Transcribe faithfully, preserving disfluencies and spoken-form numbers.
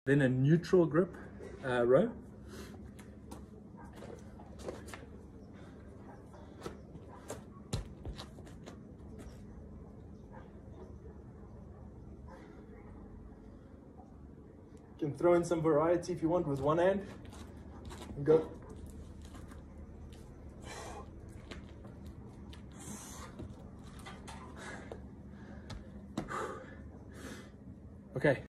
then a neutral grip uh, row. You can throw in some variety if you want with one hand and go. Okay.